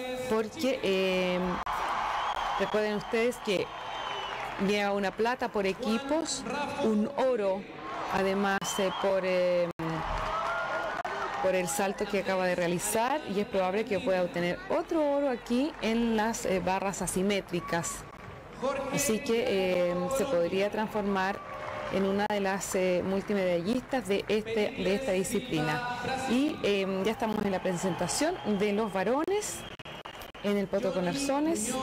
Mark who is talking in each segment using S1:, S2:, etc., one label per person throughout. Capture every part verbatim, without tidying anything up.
S1: porque eh, recuerden ustedes que lleva una plata por equipos, un oro además eh, por, eh, por el salto que acaba de realizar, y es probable que pueda obtener otro oro aquí en las eh, barras asimétricas. Así que eh, se podría transformar en una de las eh, multimedallistas de, este, de esta disciplina. Y eh, ya estamos en la presentación de los varones en el potro con arzones,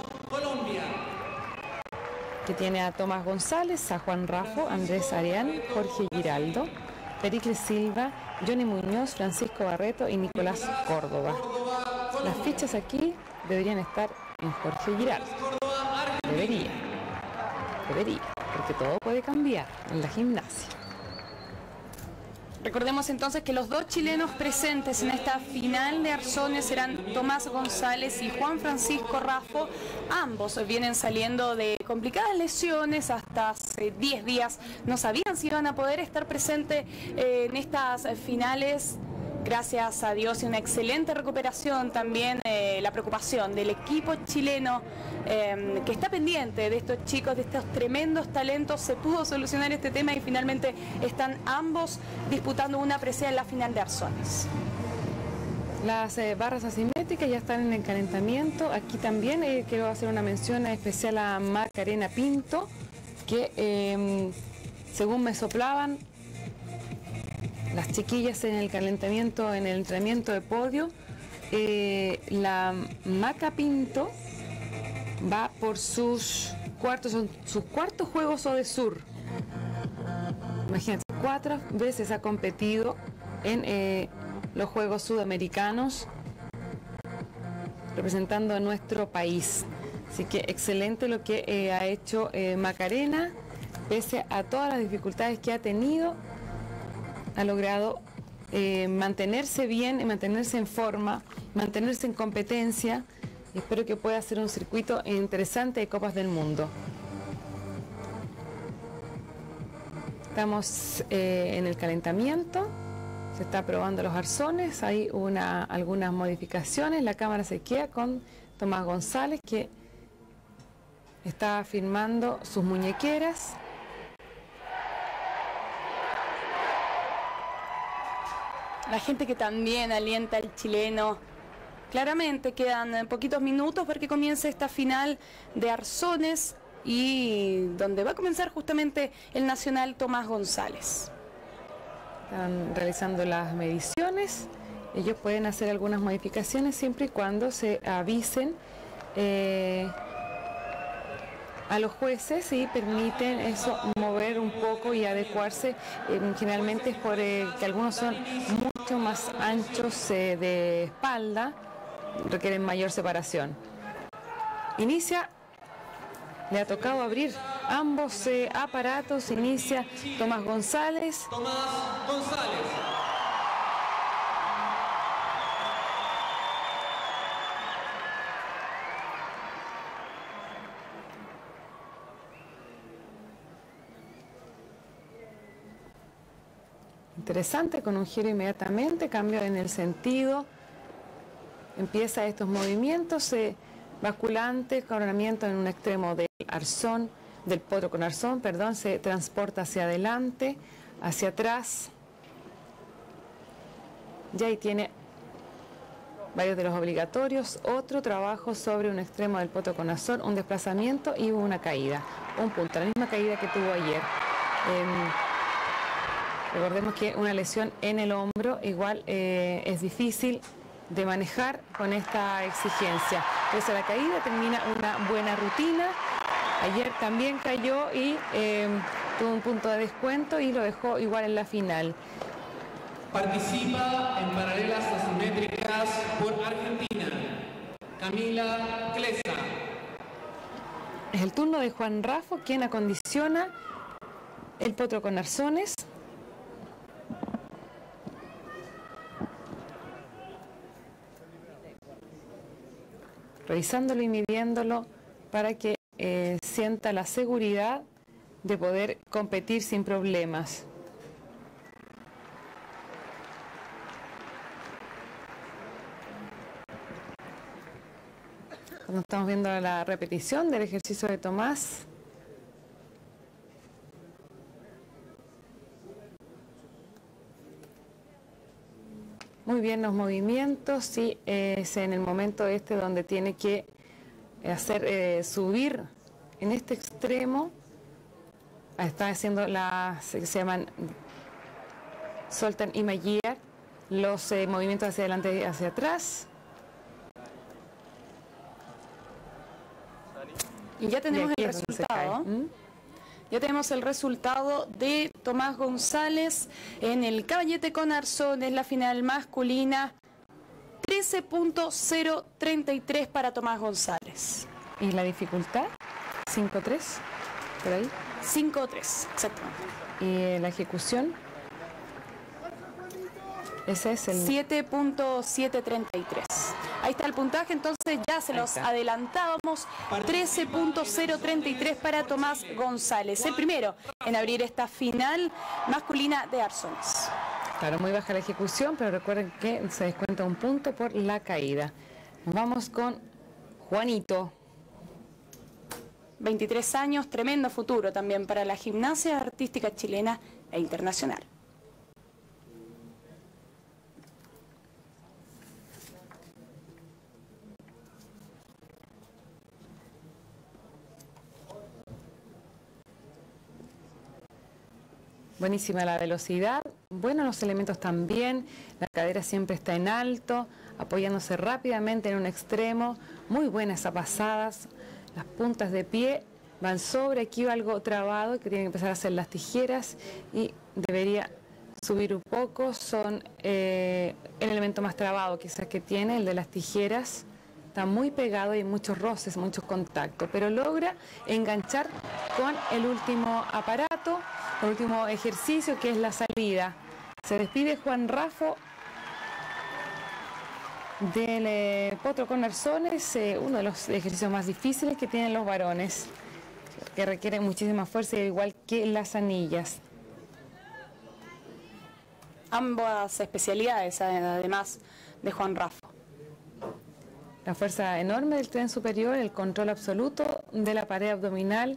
S1: que tiene a Tomás González, a Juan Rafo, Andrés Arián, Jorge Giraldo, Pericles Silva, Johnny Muñoz, Francisco Barreto y Nicolás Córdoba. Las fichas aquí deberían estar en Jorge Giraldo. Debería, debería, porque todo puede cambiar en la gimnasia.
S2: Recordemos entonces que los dos chilenos presentes en esta final de arzones serán Tomás González y Juan Francisco Rafo. Ambos vienen saliendo de complicadas lesiones, hasta hace diez días no sabían si iban a poder estar presentes eh, en estas finales. Gracias a Dios y una excelente recuperación también, eh, la preocupación del equipo chileno eh, que está pendiente de estos chicos, de estos tremendos talentos. Se pudo solucionar este tema y finalmente están ambos disputando una presea en la final de arzones.
S1: Las eh, barras asimétricas ya están en el calentamiento. Aquí también eh, quiero hacer una mención especial a Macarena Pinto, que eh, según me soplaban las chiquillas en el calentamiento, en el entrenamiento de podio, eh, la Maca Pinto va por sus cuartos, son sus cuartos Juegos Odesur. Imagínate, cuatro veces ha competido en eh, los Juegos Sudamericanos representando a nuestro país. Así que excelente lo que eh, ha hecho eh, Macarena, pese a todas las dificultades que ha tenido. Ha logrado eh, mantenerse bien, mantenerse en forma, mantenerse en competencia, y espero que pueda ser un circuito interesante de Copas del Mundo. Estamos eh, en el calentamiento, se está probando los arzones, hay una, algunas modificaciones. La cámara se queda con Tomás González, que está firmando sus muñequeras.
S2: La gente que también alienta al chileno. Claramente quedan poquitos minutos para que comience esta final de arzones, y donde va a comenzar justamente el nacional Tomás González.
S1: Están realizando las mediciones. Ellos pueden hacer algunas modificaciones siempre y cuando se avisen eh, a los jueces y permiten eso, mover un poco y adecuarse. Eh, generalmente es por eh, que algunos son mucho más anchos eh, de espalda, requieren mayor separación. Inicia, le ha tocado abrir ambos eh, aparatos. Inicia Tomás González.
S3: Tomás González.
S1: Interesante, con un giro inmediatamente, cambio en el sentido, empieza estos movimientos eh, basculantes, coronamiento en un extremo del arzón, del potro con arzón, perdón, se transporta hacia adelante, hacia atrás, ya ahí tiene varios de los obligatorios, otro trabajo sobre un extremo del potro con arzón, un desplazamiento y una caída, un punto, la misma caída que tuvo ayer. Eh, Recordemos que una lesión en el hombro igual eh, es difícil de manejar con esta exigencia. Pese a la caída, termina una buena rutina. Ayer también cayó y eh, tuvo un punto de descuento y lo dejó igual en la final.
S3: Participa en paralelas asimétricas por Argentina, Camila Clesa.
S1: Es el turno de Juan Rafo, quien acondiciona el potro con arzones. Revisándolo y midiéndolo para que eh, sienta la seguridad de poder competir sin problemas. cuando estamos viendo la repetición del ejercicio de Tomás. Muy bien los movimientos, y es en el momento este donde tiene que hacer eh, subir en este extremo. Está haciendo las que se llaman Sultan y Magyar, los eh, movimientos hacia adelante y hacia atrás.
S2: Y ya tenemos el resultado. ¿Mm? Ya tenemos el resultado de Tomás González en el caballete con arzones, la final masculina. trece punto cero treinta y tres para Tomás González.
S1: ¿Y la dificultad? cinco tres, por ahí.
S2: cinco tres, exactamente.
S1: ¿Y la ejecución? Ese es el
S2: siete punto setecientos treinta y tres. Ahí está el puntaje, entonces ya se los adelantábamos. trece punto cero treinta y tres para Tomás González, el primero en abrir esta final masculina de arzones.
S1: Claro, muy baja la ejecución, pero recuerden que se descuenta un punto por la caída. Nos vamos con Juanito.
S2: veintitrés años, tremendo futuro también para la gimnasia artística chilena e internacional.
S1: Buenísima la velocidad, buenos los elementos también, la cadera siempre está en alto, apoyándose rápidamente en un extremo, muy buenas esas pasadas, las puntas de pie van sobre, aquí va algo trabado que tienen que empezar a hacer las tijeras y debería subir un poco, son eh, el elemento más trabado quizás que tiene, el de las tijeras. Está muy pegado y hay muchos roces, muchos contactos, pero logra enganchar con el último aparato, el último ejercicio, que es la salida. Se despide Juan Raffo del eh, potro con arzones, eh, uno de los ejercicios más difíciles que tienen los varones, que requiere muchísima fuerza, igual que las anillas.
S2: Ambas especialidades, además de Juan Raffo.
S1: La fuerza enorme del tren superior, el control absoluto de la pared abdominal.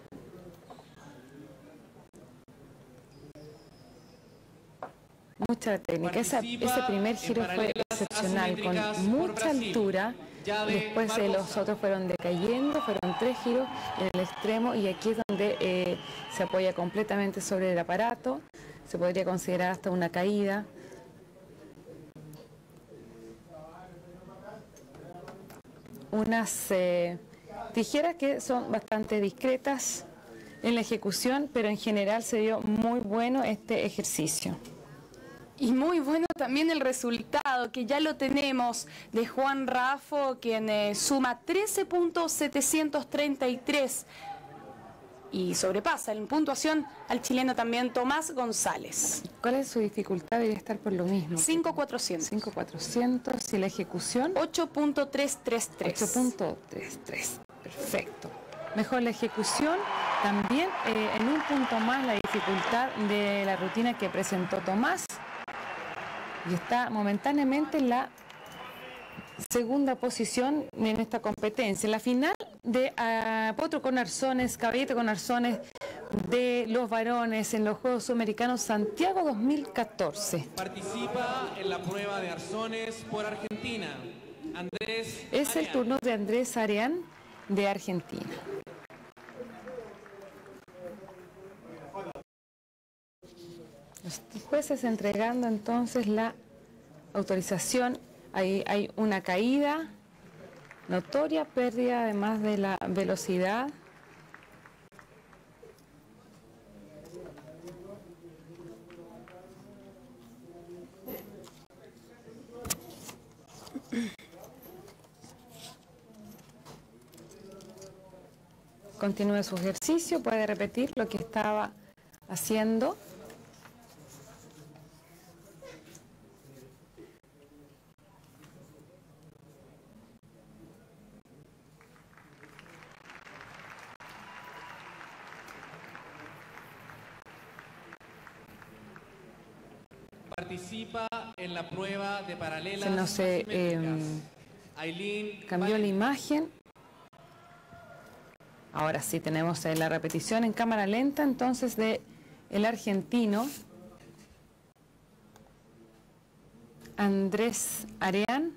S1: Mucha técnica. Esa, ese primer giro fue excepcional, con mucha altura. Después eh, los otros fueron decayendo, fueron tres giros en el extremo, y aquí es donde eh, se apoya completamente sobre el aparato. Se podría considerar hasta una caída. Unas eh, tijeras que son bastante discretas en la ejecución, pero en general se dio muy bueno este ejercicio.
S2: Y muy bueno también el resultado, que ya lo tenemos, de Juan Raffo, quien eh, suma trece punto setecientos treinta y tres y sobrepasa en puntuación al chileno también Tomás González.
S1: ¿Cuál es su dificultad? Debería estar por lo mismo.
S2: cinco cuatrocientos.
S1: cinco cuatrocientos y la ejecución.
S2: ocho punto trescientos treinta y tres.
S1: ocho punto treinta y tres. Perfecto. Mejor la ejecución. También eh, en un punto más la dificultad de la rutina que presentó Tomás. Y está momentáneamente en la segunda posición en esta competencia. En la final de uh, potro con arzones, caballete con arzones de los varones en los Juegos Sudamericanos Santiago dos mil catorce.
S3: Participa en la prueba de arzones por Argentina. Andrés
S1: Es el
S3: Arián.
S1: turno de Andrés Arián de Argentina. Los jueces entregando entonces la autorización. Ahí hay una caída, notoria pérdida además de la velocidad. Continúe su ejercicio, puede repetir lo que estaba haciendo.
S3: Participa en la prueba de paralelas
S1: Se nos eh,
S3: asimétricas.
S1: eh,
S3: Ailín
S1: cambió la
S3: Valencia.
S1: imagen. Ahora sí tenemos eh, la repetición en cámara lenta entonces de el argentino Andrés Areán.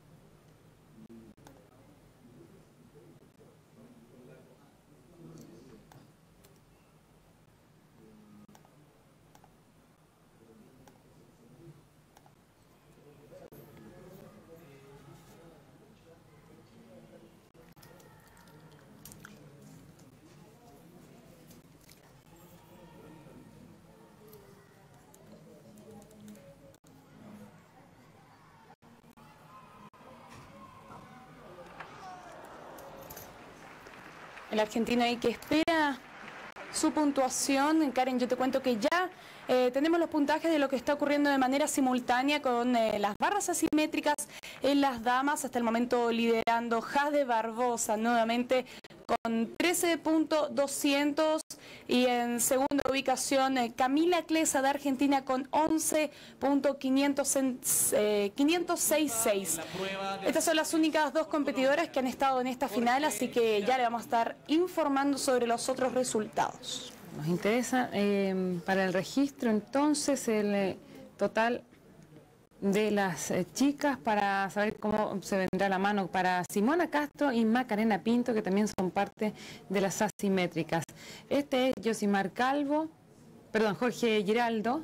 S2: El argentino ahí que espera su puntuación. Karen, yo te cuento que ya eh, tenemos los puntajes de lo que está ocurriendo de manera simultánea con eh, las barras asimétricas en las damas. Hasta el momento liderando Jade Barbosa nuevamente con trece punto doscientos y en segunda ubicación eh, Camila Clesa de Argentina con once punto quinientos sesenta y seis. Estas son las únicas dos competidoras que han estado en esta final, así que ya le vamos a estar informando sobre los otros resultados.
S1: Nos interesa eh, para el registro entonces el eh, total de las eh, chicas para saber cómo se vendrá la mano para Simona Castro y Macarena Pinto, que también son parte de las asimétricas. Este es Josimar Calvo, perdón, Jorge Giraldo.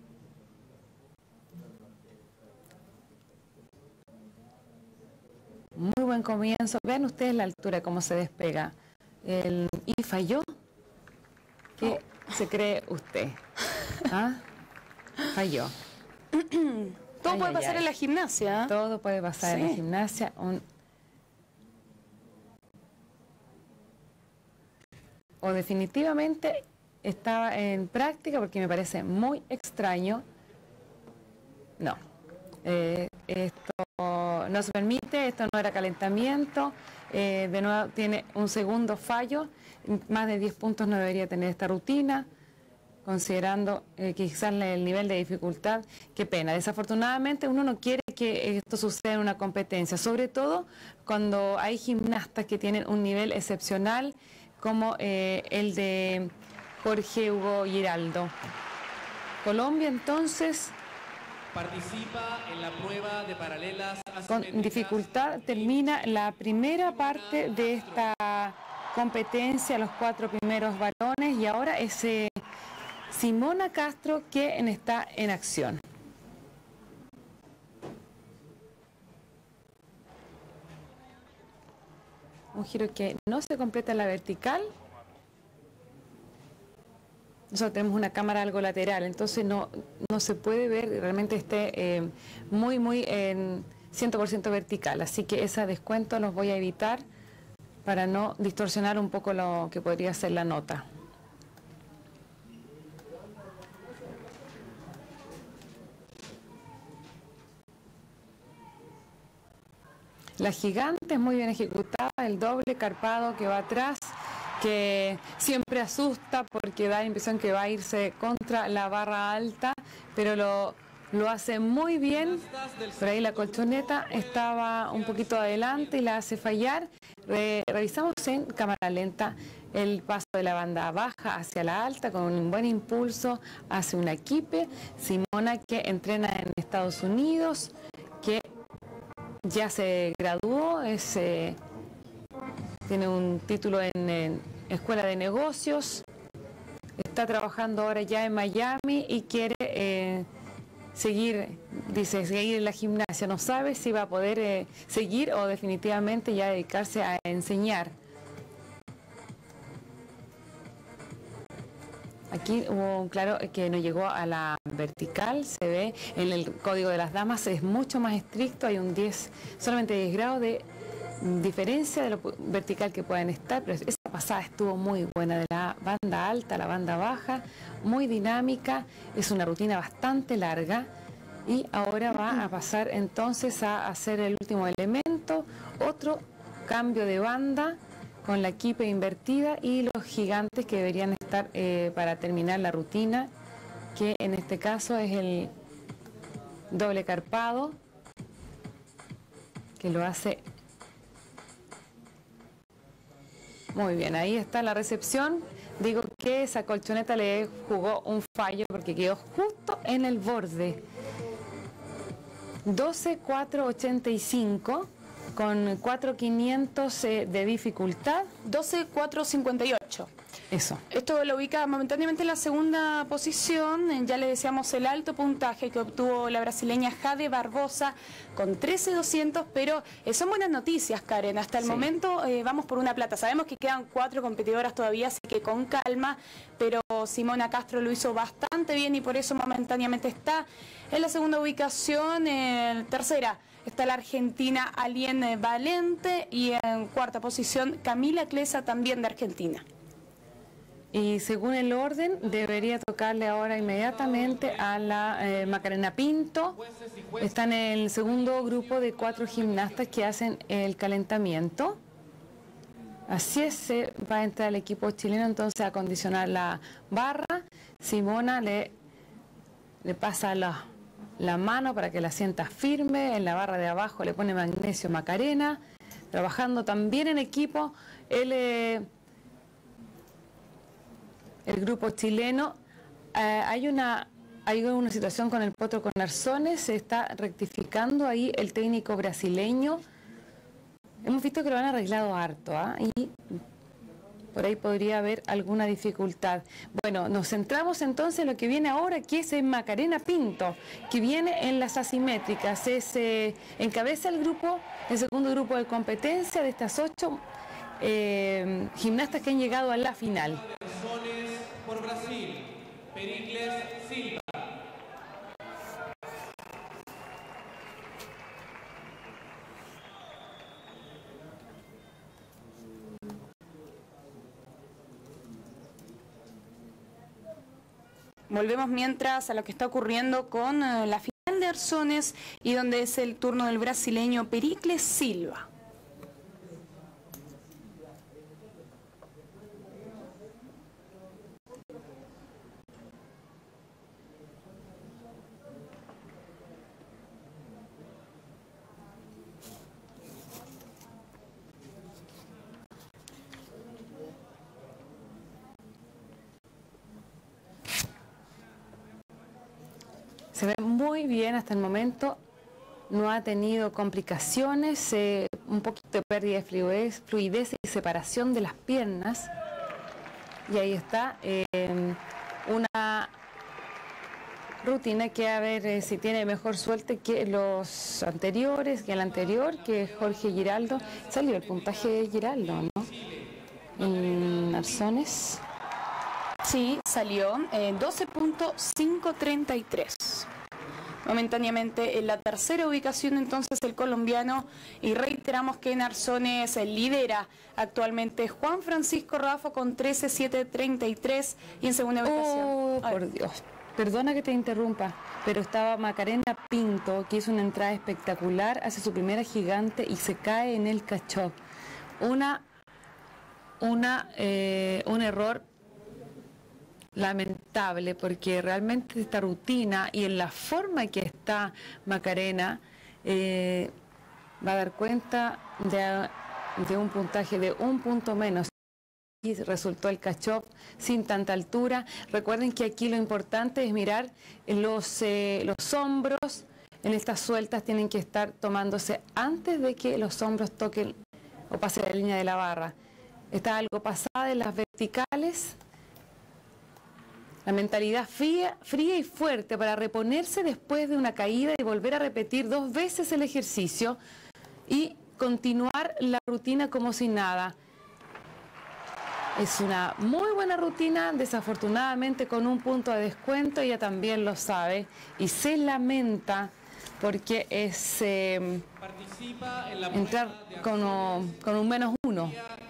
S1: Muy buen comienzo. Vean ustedes la altura, cómo se despega. El, y falló. ¿Qué se cree usted? ¿Ah? Falló.
S2: Todo
S1: Ay,
S2: puede
S1: ay,
S2: pasar
S1: ay.
S2: en la gimnasia. ¿eh?
S1: Todo puede pasar
S2: Sí.
S1: en la gimnasia. Un... O definitivamente estaba en práctica, porque me parece muy extraño. No. Eh, esto no se permite, esto no era calentamiento. Eh, de nuevo tiene un segundo fallo. Más de diez puntos no debería tener esta rutina, considerando eh, que quizás el nivel de dificultad. Qué pena. Desafortunadamente uno no quiere que esto suceda en una competencia, sobre todo cuando hay gimnastas que tienen un nivel excepcional como eh, el de Jorge Hugo Giraldo. Colombia entonces
S3: participa en la prueba de paralelas
S1: con
S3: asimétricas.
S1: dificultad termina la primera parte de esta competencia, los cuatro primeros varones, y ahora es eh, Simona Castro quien está en acción. Un giro que no se completa en la vertical. Nosotros tenemos una cámara algo lateral, entonces no, no se puede ver, realmente esté eh, muy, muy en cien por ciento vertical. Así que ese descuento los voy a evitar para no distorsionar un poco lo que podría ser la nota. La gigante es muy bien ejecutada, el doble carpado que va atrás, que siempre asusta porque da la impresión que va a irse contra la barra alta, pero lo, lo hace muy bien. Por ahí la colchoneta estaba un poquito adelante y la hace fallar. Re, revisamos en cámara lenta el paso de la banda baja hacia la alta con un buen impulso, hace una quipe. Simona, que entrena en Estados Unidos, que ya se graduó, es, eh, tiene un título en, en Escuela de Negocios, está trabajando ahora ya en Miami y quiere eh, seguir, dice, seguir en la gimnasia. No sabe si va a poder eh, seguir o definitivamente ya dedicarse a enseñar. Aquí hubo un claro que no llegó a la vertical, se ve en el código de las damas, es mucho más estricto, hay un diez, solamente diez grados de diferencia de lo vertical que pueden estar, pero esa pasada estuvo muy buena, de la banda alta a la banda baja, muy dinámica, es una rutina bastante larga y ahora va a pasar entonces a hacer el último elemento, otro cambio de banda con la quipe invertida y los gigantes que deberían estar eh, para terminar la rutina, que en este caso es el doble carpado, que lo hace Muy bien, ahí está la recepción. Digo que esa colchoneta le jugó un fallo porque quedó justo en el borde. doce cuatro ochenta y cinco con cuatro quinientos eh, de dificultad.
S2: doce cuatro cincuenta y ocho.
S1: Eso.
S2: Esto lo ubica momentáneamente en la segunda posición. Ya le decíamos el alto puntaje que obtuvo la brasileña Jade Barbosa con trece doscientos, pero eh, son buenas noticias, Karen. Hasta el
S1: Sí.
S2: momento eh, vamos por una plata. Sabemos que quedan cuatro competidoras todavía, así que con calma, pero Simona Castro lo hizo bastante bien y por eso momentáneamente está en la segunda ubicación. En tercera está la argentina Aliene Valente y en cuarta posición Camila Clesa, también de Argentina.
S1: Y según el orden, debería tocarle ahora inmediatamente a la eh, Macarena Pinto. Está en el segundo grupo de cuatro gimnastas que hacen el calentamiento. Así es, se va a entrar el equipo chileno entonces a acondicionar la barra. Simona le, le pasa la, la mano para que la sienta firme. En la barra de abajo le pone magnesio Macarena. Trabajando también en equipo. Él... Eh, el grupo chileno, eh, hay una hay una situación con el potro con arzones, se está rectificando ahí el técnico brasileño. Hemos visto que lo han arreglado harto, ¿eh? Y por ahí podría haber alguna dificultad. Bueno, nos centramos entonces en lo que viene ahora, que es en Macarena Pinto, que viene en las asimétricas. Es, eh, encabeza el grupo, el segundo grupo de competencia de estas ocho eh, gimnastas que han llegado a la final.
S3: Por Brasil, Pericles Silva.
S2: Volvemos mientras a lo que está ocurriendo con uh, la final de arzones y donde es el turno del brasileño Pericles Silva.
S1: Se ve muy bien hasta el momento, no ha tenido complicaciones, eh, un poquito de pérdida de fluidez, fluidez y separación de las piernas. Y ahí está eh, una rutina que a ver eh, si tiene mejor suerte que los anteriores, que el anterior, que Jorge Giraldo. Salió el puntaje de Giraldo, ¿no? En arzones.
S2: Sí, salió eh, doce punto quinientos treinta y tres. Momentáneamente en la tercera ubicación entonces el colombiano, y reiteramos que en arzones lidera actualmente Juan Francisco Raffo con trece mil setecientos treinta y tres y en segunda ubicación.
S1: Oh,
S2: Ay.
S1: por Dios. Perdona que te interrumpa, pero estaba Macarena Pinto, que hizo una entrada espectacular, hace su primera gigante y se cae en el cachop. Una, una, eh, un error lamentable, porque realmente esta rutina y en la forma que está Macarena eh, va a dar cuenta de, de un puntaje de un punto menos. Y resultó el cachop sin tanta altura. Recuerden que aquí lo importante es mirar los, eh, los hombros. En estas sueltas tienen que estar tomándose antes de que los hombros toquen o pasen la línea de la barra. Está algo pasada en las verticales. La mentalidad fría, fría y fuerte para reponerse después de una caída y volver a repetir dos veces el ejercicio y continuar la rutina como si nada. Es una muy buena rutina, desafortunadamente con un punto de descuento, ella también lo sabe y se lamenta porque es eh, entrar con, con un menos uno.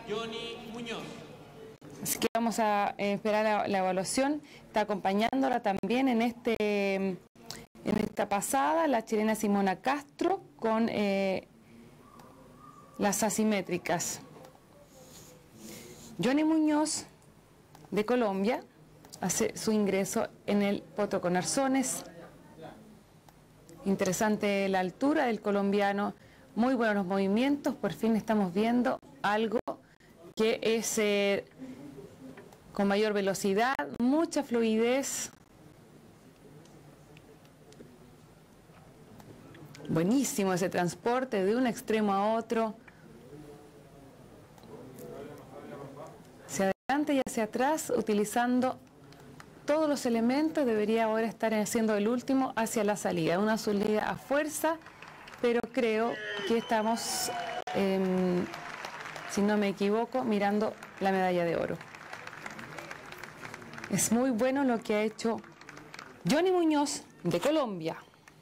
S1: Así que vamos a esperar la, la evaluación. Está acompañándola también en este en esta pasada la chilena Simona Castro con eh, las asimétricas. Johnny Muñoz de Colombia hace su ingreso en el potro con arzones. Interesante la altura del colombiano, muy buenos los movimientos, por fin estamos viendo algo que es eh, con mayor velocidad, mucha fluidez. Buenísimo ese transporte de un extremo a otro. Hacia adelante y hacia atrás, utilizando todos los elementos. Debería ahora estar haciendo el último hacia la salida. Una salida a fuerza, pero creo que estamos, eh, si no me equivoco, mirando la medalla de oro. Es muy bueno lo que ha hecho Johnny Muñoz de Colombia.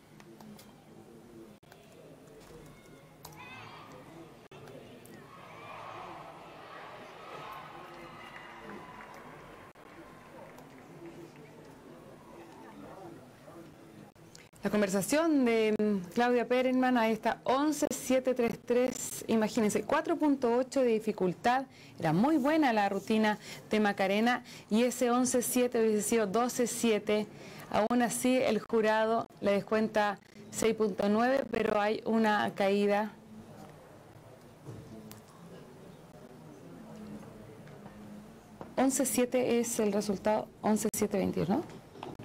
S1: La conversación de Claudia Perelman, ahí está, once siete treinta y tres, imagínense, cuatro punto ocho de dificultad, era muy buena la rutina de Macarena, y ese once siete hubiese sido doce siete, aún así el jurado le descuenta seis punto nueve, pero hay una caída. once siete es el resultado, once siete veintidós, ¿no?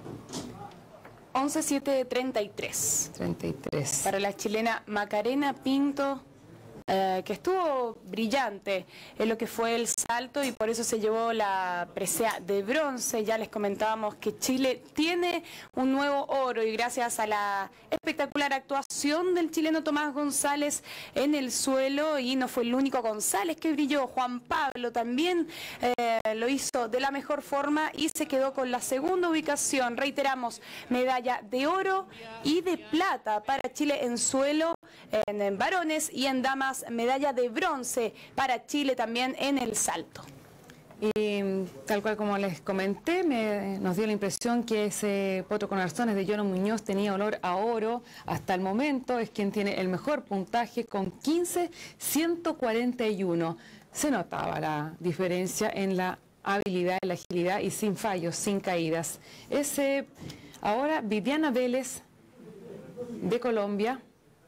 S2: once siete treinta y tres.
S1: treinta y tres.
S2: Para la chilena Macarena Pinto, eh, que estuvo brillante en lo que fue el salto y por eso se llevó la presea de bronce. Ya les comentábamos que Chile tiene un nuevo oro y gracias a la espectacular actuación del chileno Tomás González en el suelo, y no fue el único González que brilló, Juan Pablo también eh, lo hizo de la mejor forma y se quedó con la segunda ubicación. Reiteramos, medalla de oro y de plata para Chile en suelo, en, en varones, y en damas medalla de bronce para Chile también en el salto.
S1: Y tal cual como les comenté, me, nos dio la impresión que ese potro con arzones de Johnny Muñoz tenía olor a oro. Hasta el momento es quien tiene el mejor puntaje con quince ciento cuarenta y uno. Se notaba la diferencia en la habilidad, en la agilidad y sin fallos, sin caídas. Ese, ahora Viviana Vélez de Colombia.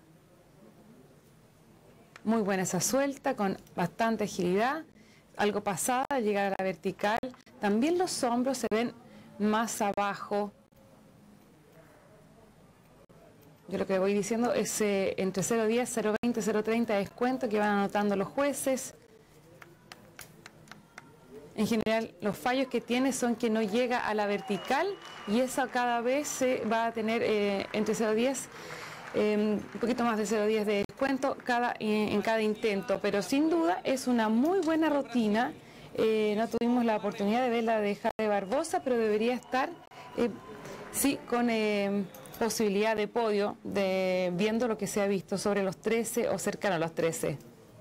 S1: Muy buena esa suelta, con bastante agilidad. Algo pasada, llegar a la vertical. También los hombros se ven más abajo. Yo lo que voy diciendo es eh, entre cero diez, cero veinte, cero treinta de descuento que van anotando los jueces. En general, los fallos que tiene son que no llega a la vertical, y eso cada vez se va a tener eh, entre cero diez, eh, un poquito más de cero diez de descuento cada, en, en cada intento. Pero sin duda es una muy buena rutina. Eh, no tuvimos la oportunidad de verla de Jade Barbosa, pero debería estar, eh, sí, con eh, posibilidad de podio, de, viendo lo que se ha visto sobre los trece o cercano a los trece.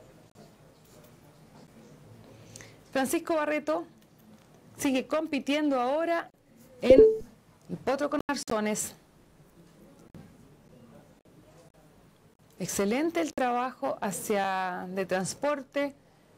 S1: Francisco Barreto sigue compitiendo ahora en el potro con arzones. Excelente el trabajo hacia de transporte.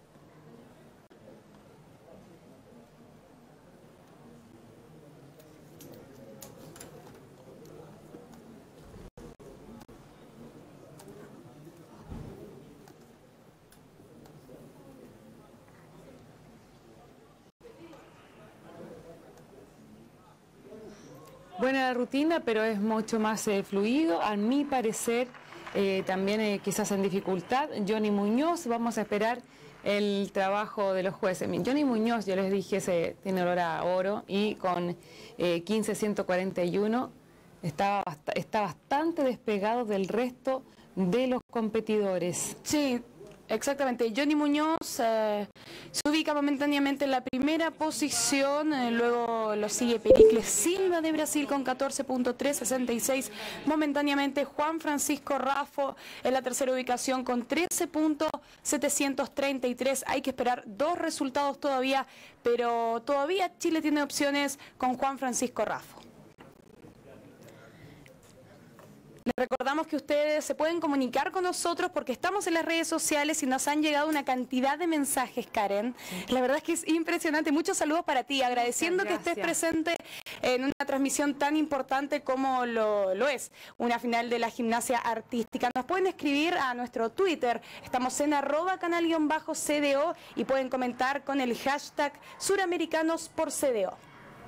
S1: Buena rutina, pero es mucho más eh, fluido, a mi parecer. Eh, también eh, quizás en dificultad. Johnny Muñoz, vamos a esperar el trabajo de los jueces. Johnny Muñoz, yo les dije, se tiene olor a oro, y con eh, quince ciento cuarenta y uno está, está bastante despegado del resto de los competidores.
S2: Sí, exactamente. Johnny Muñoz eh, se ubica momentáneamente en la primera posición, eh, luego lo sigue Pericles Silva de Brasil con catorce punto trescientos sesenta y seis, momentáneamente Juan Francisco Raffo en la tercera ubicación con trece punto setecientos treinta y tres. Hay que esperar dos resultados todavía, pero todavía Chile tiene opciones con Juan Francisco Raffo. Les recordamos que ustedes se pueden comunicar con nosotros porque estamos en las redes sociales y nos han llegado una cantidad de mensajes, Karen. La verdad es que es impresionante. Muchos saludos para ti, agradeciendo que estés presente en una transmisión tan importante como lo, lo es una final de la gimnasia artística. Nos pueden escribir a nuestro Twitter, estamos en arroba canal-C D O y pueden comentar con el hashtag Suramericanos por C D O.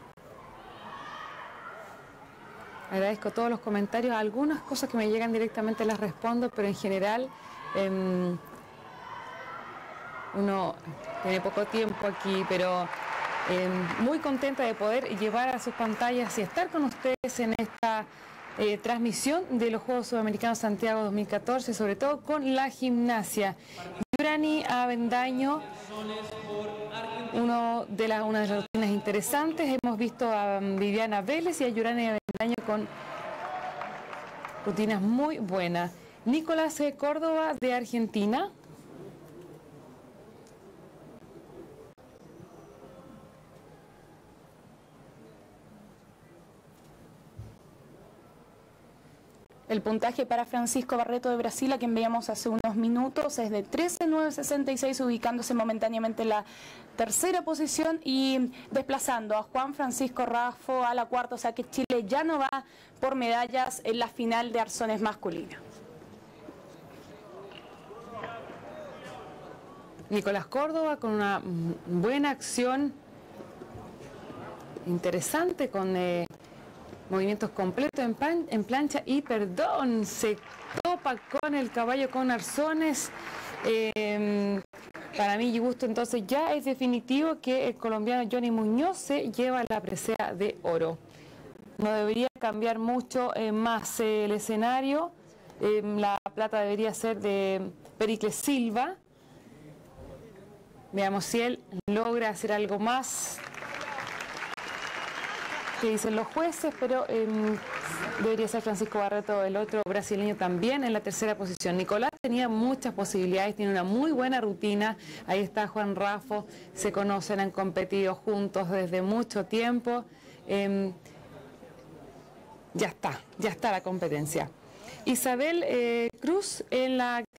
S1: Agradezco todos los comentarios, algunas cosas que me llegan directamente las respondo, pero en general eh, uno tiene poco tiempo aquí, pero eh, muy contenta de poder llevar a sus pantallas y estar con ustedes en esta eh, transmisión de los Juegos Sudamericanos Santiago dos mil catorce, sobre todo con la gimnasia. Yurani Avendaño, uno de las, una de las rutinas interesantes. Hemos visto a Viviana Vélez y a Yurani Avendaño con rutinas muy buenas. Nicolás Córdoba de Argentina.
S2: El puntaje para Francisco Barreto de Brasil, a quien veíamos hace unos minutos, es de trece mil novecientos sesenta y seis, ubicándose momentáneamente en la tercera posición y desplazando a Juan Francisco Raffo a la cuarta, o sea que Chile ya no va por medallas en la final de arzones masculina.
S1: Nicolás Córdoba con una buena acción, interesante, con eh, movimientos completos en, pan, en plancha y perdón, se topa con el caballo con arzones. Eh, para mí y gusto entonces ya es definitivo que el colombiano Johnny Muñoz se lleva la presea de oro. No debería cambiar mucho eh, más eh, el escenario. Eh, la plata debería ser de Pericles Silva. Veamos si él logra hacer algo más que dicen los jueces, pero eh, debería ser Francisco Barreto, el otro brasileño, también en la tercera posición. Nicolás tenía muchas posibilidades, tiene una muy buena rutina. Ahí está Juan Raffo, se conocen, han competido juntos desde mucho tiempo. Eh, ya está, ya está la competencia. Isabel eh, Cruz en la